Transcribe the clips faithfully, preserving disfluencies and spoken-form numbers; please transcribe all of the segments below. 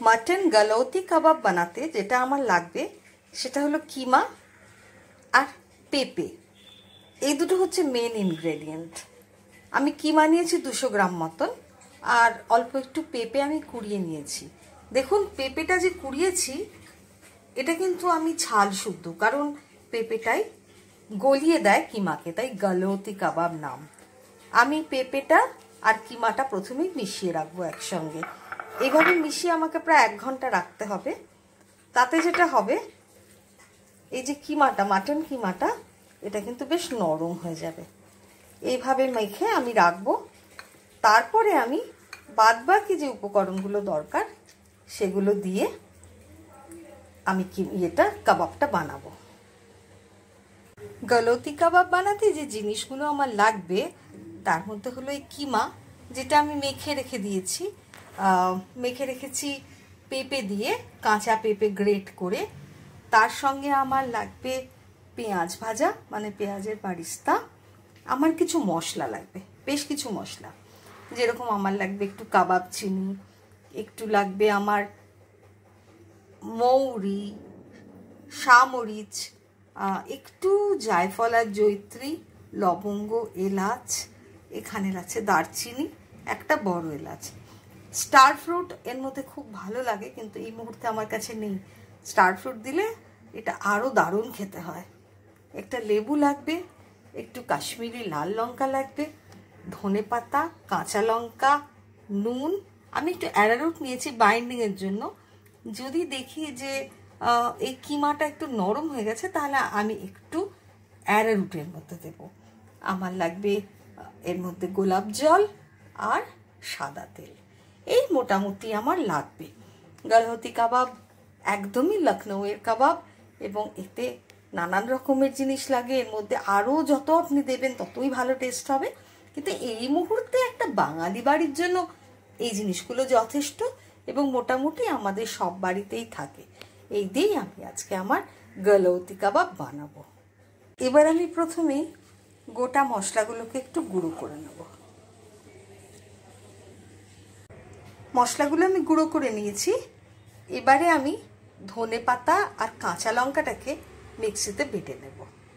Mutton গালৌতি কাবাব বানাতে যেটা আমার লাগবে সেটা হলো কিমা আর পেঁপে। এই দুটো হচ্ছে মেন ইনগ্রেডিয়েন্ট। আমি কিমা নিয়েছি দুশো গ্রাম মতন, আর অল্প একটু পেঁপে আমি কুড়িয়ে নিয়েছি। দেখুন পেঁপেটা যে কুড়িয়েছি এটা কিন্তু আমি ছাল শুদ্ধ, কারণ পেঁপেটাই গলিয়ে দেয় কিমাকে, তাই গালৌতি কাবাব নাম। আমি পেঁপেটা আর কিমাটা প্রথমেই মিশিয়ে রাখবো একসঙ্গে। এইভাবে মিশিয়ে আমাকে প্রায় এক ঘন্টা রাখতে হবে। তাতে যেটা হবে, এই যে কিমাটা, মাটন কিমাটা, এটা কিন্তু বেশ নরম হয়ে যাবে। এইভাবে মেখে আমি রাখবো। তারপরে আমি বাদবাকি যে উপকরণগুলো দরকার সেগুলো দিয়ে আমি কি এটা কাবাবটা বানাবো। গালৌতি কাবাব বানাতে যে জিনিসগুলো আমার লাগবে তার মধ্যে হলো এই কিমা, যেটা আমি মেখে রেখে দিয়েছি। মেখে রেখেছি পেঁপে দিয়ে, কাঁচা পেঁপে গ্রেট করে। তার সঙ্গে আমার লাগবে পেঁয়াজ ভাজা, মানে পেঁয়াজের বারিস্তা। আমার কিছু মশলা লাগবে, বেশ কিছু মশলা, যেরকম আমার লাগবে একটু কাবাব চিনি, একটু লাগবে আমার মৌরি, শামরিচ, একটু জায়ফল আর জয়িত্রী, লবঙ্গ, এলাচ, এখানে আছে দারচিনি, একটা বড় এলাচ। স্টার ফ্রুট এর মধ্যে খুব ভালো লাগে, কিন্তু এই মুহূর্তে আমার কাছে নেই। স্টার ফ্রুট দিলে এটা আরও দারুণ খেতে হয়। একটা লেবু লাগবে, একটু কাশ্মীরি লাল লঙ্কা লাগবে, ধনে পাতা, কাঁচা লঙ্কা, নুন। আমি একটু অ্যারারুট নিয়েছি বাইন্ডিংয়ের জন্য। যদি দেখি যে এই কিমাটা একটু নরম হয়ে গেছে তাহলে আমি একটু অ্যারারুটের মধ্যে দেব। আমার লাগবে এর মধ্যে গোলাপ জল আর সাদা তেল। এই মোটামুটি আমার লাগবে। গালৌতি কাবাব একদমই লখনৌয়ের কাবাব, এবং এতে নানান রকমের জিনিস লাগে। এর মধ্যে আরও যত আপনি দেবেন ততই ভালো টেস্ট হবে, কিন্তু এই মুহূর্তে একটা বাঙালি বাড়ির জন্য এই জিনিসগুলো যথেষ্ট, এবং মোটামুটি আমাদের সব বাড়িতেই থাকে। এই দিয়েই আমি আজকে আমার গালৌতি কাবাব বানাবো। এবার আমি প্রথমেই গোটা মশলাগুলোকে একটু গুঁড়ো করে নেব। মশলাগুলো আমি গুঁড়ো করে নিয়েছি। এবারে আমি ধনে পাতা আর কাঁচা লঙ্কাটাকে মিক্সিতে বেটে নেব।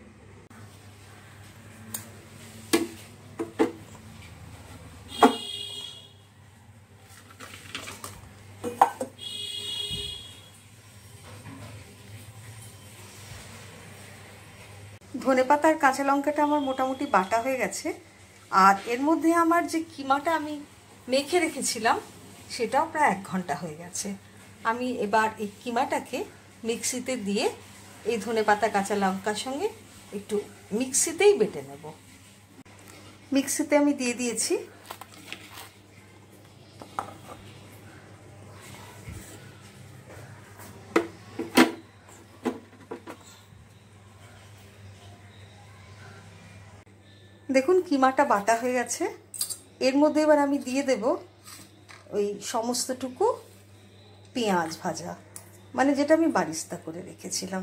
ধনে পাতা আর কাঁচা লঙ্কাটা আমার মোটামুটি বাটা হয়ে গেছে। আর এর মধ্যে আমার যে কিমাটা আমি মেখে রেখেছিলাম সেটাও প্রায় এক ঘন্টা হয়ে গেছে। আমি এবার এই কিমাটাকে মিক্সিতে দিয়ে এই ধনে পাতা কাঁচা লঙ্কার সঙ্গে একটু মিক্সিতেই বেটে নেব। মিক্সিতে আমি দিয়ে দিয়েছি। দেখুন কিমাটা বাটা হয়ে গেছে। এর মধ্যে এবার আমি দিয়ে দেব ওই সমস্তটুকু পেঁয়াজ ভাজা, মানে যেটা আমি বারিস্তা করে রেখেছিলাম।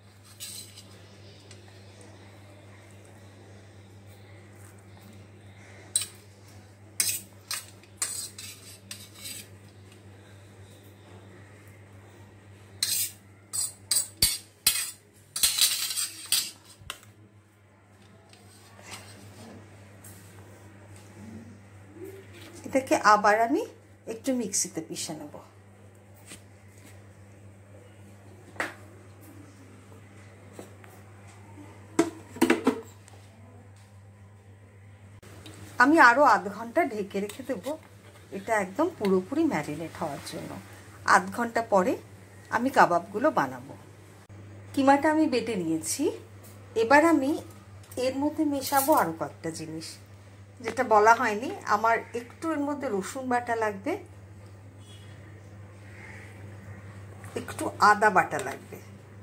এটাকে আবার আমি একটু মিক্সিতে পিষে নেব। আমি আরও আধ ঘন্টা ঢেকে রেখে দেব, এটা একদম পুরোপুরি ম্যারিনেট হওয়ার জন্য। আধ ঘন্টা পরে আমি কাবাবগুলো বানাবো। কিমাটা আমি বেটে নিয়েছি। এবার আমি এর মধ্যে মেশাবো আরও কয়েকটা জিনিস, যেটা বলা হয়নি। আমার একটু এর মধ্যে রসুন বাটা লাগবে, একটু আদা বাটা লাগবে।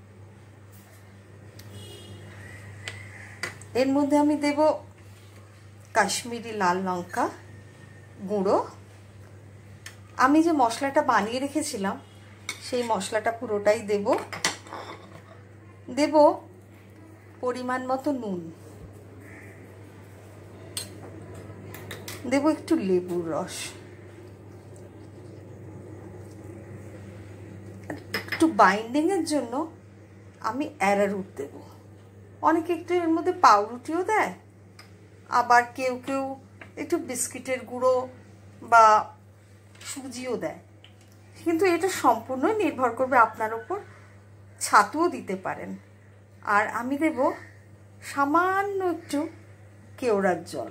এর মধ্যে আমি দেব কাশ্মীরি লাল লঙ্কা গুঁড়ো। আমি যে মশলাটা বানিয়ে রেখেছিলাম সেই মশলাটা পুরোটাই দেব। দেব পরিমাণ মতো নুন, দেব একটু লেবুর রস, বাইন্ডিংয়ের জন্য আমি অ্যারারুট দেব। অনেকে একটু এর মধ্যে পাউরুটিও দেয়, আবার কেউ কেউ একটু বিস্কিটের গুঁড়ো বা সুজিও দেয়, কিন্তু এটা সম্পূর্ণই নির্ভর করবে আপনার উপর। ছাতুও দিতে পারেন। আর আমি দেব সামান্য একটু কেওড়ার জল।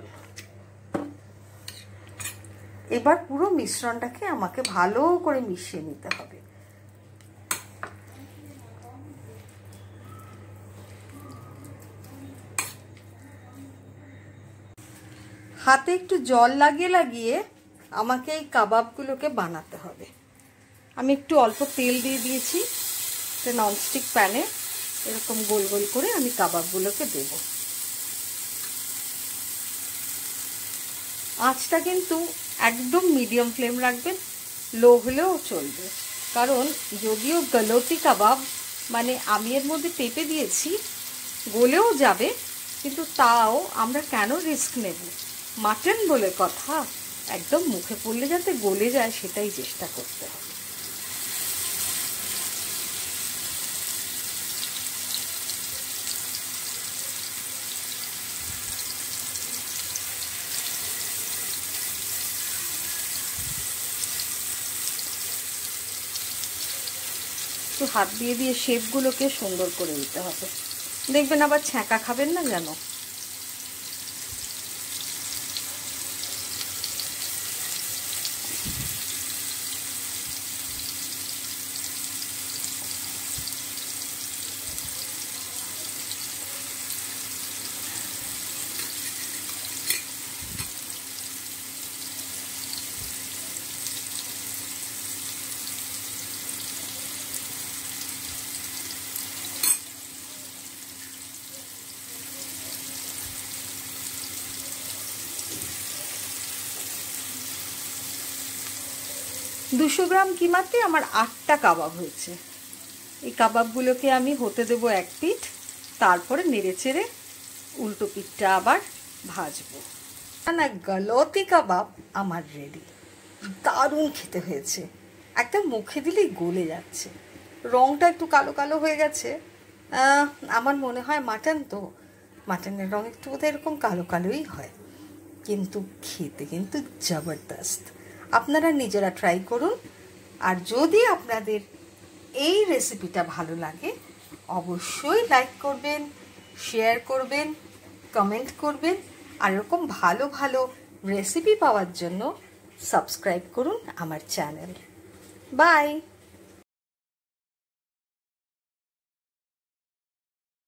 এবার পুরো মিশ্রণটাকে আমাকে ভালো করে মিশিয়ে নিতে হবে। হাতে একটু জল লাগিয়ে লাগিয়ে আমাকে এই কাবাবগুলোকে বানাতে হবে। আমি একটু অল্প তেল দিয়ে দিয়েছি একটা ননস্টিক প্যানে, এরকম গোল গোল করে আমি কাবাবগুলোকে দেব। আঁচটা কিন্তু একদম মিডিয়াম ফ্লেম রাখবেন, লো হলেও চলবে। কারণ যদিও গলতি কাবাব মানে আমি এর মধ্যে পেঁপে দিয়েছি, গলেও যাবে, কিন্তু তাও আমরা কেন রিস্ক নেব? মাটন বলে কথা, একদম মুখে পড়লে যাতে গলে যায় সেটাই চেষ্টা করতে হবে। একটু হাত দিয়ে দিয়ে শেপগুলোকে সুন্দর করে দিতে হবে, দেখবেন আবার ছ্যাঁকা খাবেন না যেন। দুশো গ্রাম কিমাতে আমার আটটা কাবাব হয়েছে। এই কাবাবগুলোকে আমি হতে দেব এক পিঠ, তারপরে নেড়ে চেড়ে উল্টো পিঠটা আবার ভাজবো। না, গলতি কাবাব আমার রেডি। দারুণ খেতে হয়েছে, একদম মুখে দিলেই গলে যাচ্ছে। রঙটা একটু কালো কালো হয়ে গেছে, আমার মনে হয় মাটন তো, মাটনের রঙ একটু বোধহয় এরকম কালো কালোই হয়, কিন্তু খেতে কিন্তু জবরদস্ত। আপনারা নিজেরা ট্রাই করুন। আর যদি আপনাদের এই রেসিপিটা ভালো লাগে অবশ্যই লাইক করবেন, শেয়ার করবেন, কমেন্ট করবেন। আর এরকম ভালো ভালো রেসিপি পাওয়ার জন্য সাবস্ক্রাইব করুন আমার চ্যানেল। বাই।